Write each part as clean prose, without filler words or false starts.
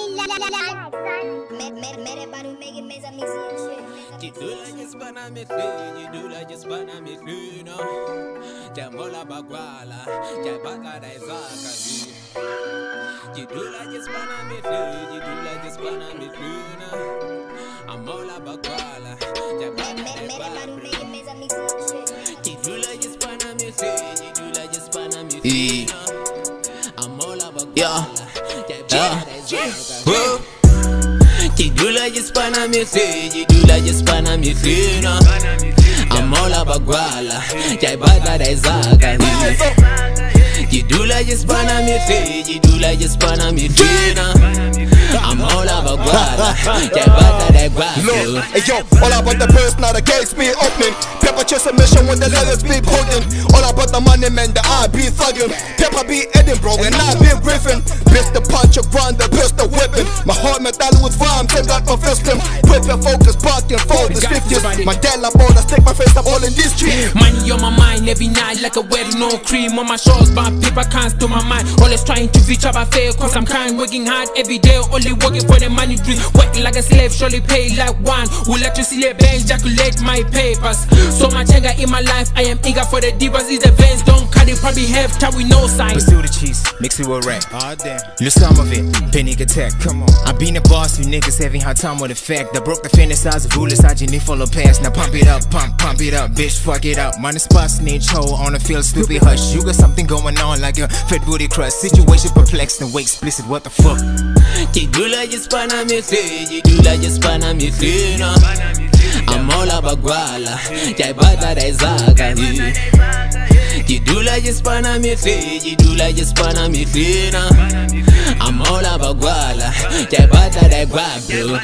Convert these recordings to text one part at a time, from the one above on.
मेरे बारे में ये मेज़ा Mizzi Tu dois la hispana me fini, tu la hispana me fina. Te mola baguala, te bata da izaka ni. Tu dois la hispana me fini, tu la hispana me fina. Amola baguala, te bata da izaka ni. Tu dois la hispana me fini, tu la hispana me fina. Amola baguala, te bata da izaka ni. Tu dois la hispana me fini, tu la hispana me fina. Amola baguala, te bata da izaka ni. Tu dois la hispana me fini, tu la hispana me fina. Amola baguala, te bata da izaka ni. Hey yo, all about the purse, now the gates be opening. Pepper chest a mission with the letters be potent. All about the money, man, the I be thugging. Pepper be Edinburgh and I be Griffin. Bitch the punch a grind, the pistol whipping. My heart metal with rhymes, and got my fisting. Whip your focus, parking, focus, 50s. My dad la ball, I stick my face up all in this tree. Money on my mind every night like a wedding, no cream on my shoulders, but paper can't steal my mind. Always trying to reach up, I fail cause I'm kind. Working hard every day, only working for the money dream. Working like a slave, surely pay like one. Will let you see the bank, ejaculate my papers. So much anger in my life, I am eager for the divas. Is the veins, don't cut it, probably have time with no sign. Pursue the cheese, mix it with rap. Oh damn. You some of it, panic attack. Come on. I been a boss, you niggas having hard time with the fact. I broke the finish size of rules, I just need follow pass. Now pump it up, pump it up, bitch, fuck it up. Minus spot, snitch, hoe on the field, stupid hush. You got something going on like a fat booty crush. Situation perplexed and way explicit, what the fuck? Tu dois la hispana me fini, tu la hispana me fina. Amola baguala, te bata da izaka ni. Tu dois la hispana me fini, tu la hispana me fina. Amola baguala, te bata da izaka.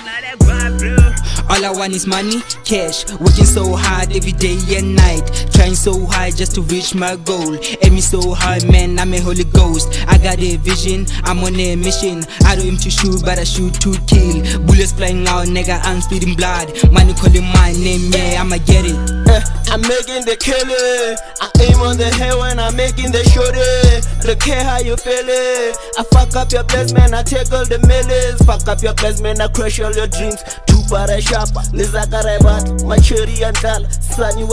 All I want is money, cash. Working so hard every day and night. Trying so hard just to reach my goal. Aiming so hard, man, I'm a Holy Ghost. I got a vision, I'm on a mission. I don't aim to shoot, but I shoot to kill. Bullets flying out, nigga, I'm spitting blood. Money calling my name, yeah, I'ma get it. I'm making the killing. I aim on the head when I'm making the shorty. Don't care how you feel it. I fuck up your place, man, I take all the millions. Fuck up your place, man, I crush all your dreams. Para shapa, Lizakarebat, my cherry and tal, Sunny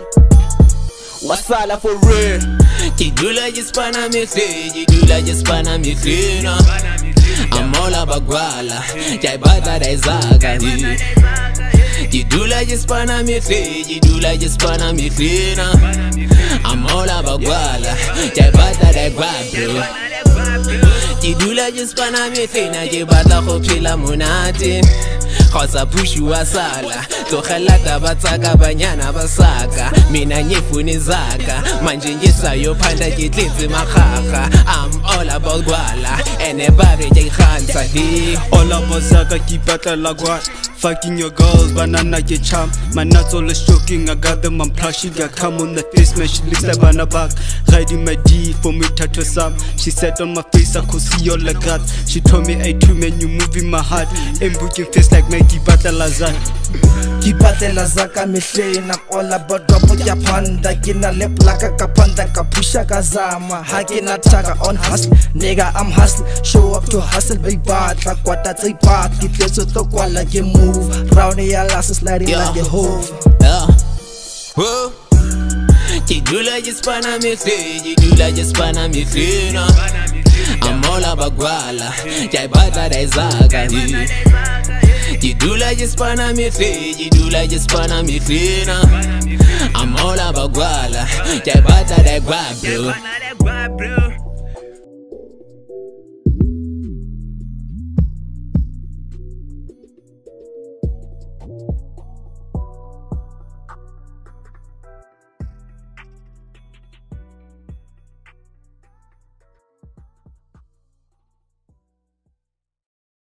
Wasala for real. Tu dois la hispana me fini, tu la hispana me fina. Amola baguala, te bata da izaka ni. Tu dois la hispana me fini, tu la hispana me fina. Amola baguala, te bata da izaka. Tu dois la hispana me fina, te bata go phela monate. Khosa pushu wasala Tlogela taba tsaka banyana basaka Mina nyefuni zaka Manje ngesayo phanda ke tletse makgakga I'm all about gwala Ene bare ke kgantsha di All about zaka ke ipatlela gwala Fucking your girls, banana ke charm. My nuts all is choking, I got them, I'm plushing. I come on the face, man, she looks like Vanna back. Riding my D for me, tattoo some. She said on my face, I could see all the guts. She told me, hey, two man, you moving my heart. And booking face like me, keep at the lazan. Keep at the lazaka, me saying I'm all about double Japanda. Gina lip like a kapanda, kapusha kazama. Hakina taka on hustle, nigga, I'm hustle. Show up to hustle, big bad, like what that's a part. Keep your to quala, you move. Round here, last sliding like a hove. Whoa. Tu dois la hispana me fini, tu la hispana me fina. Amola baguala, te bata da izaka ni. Tu dois la hispana me fini, tu la hispana me fina. Amola baguala, te bata da izaka.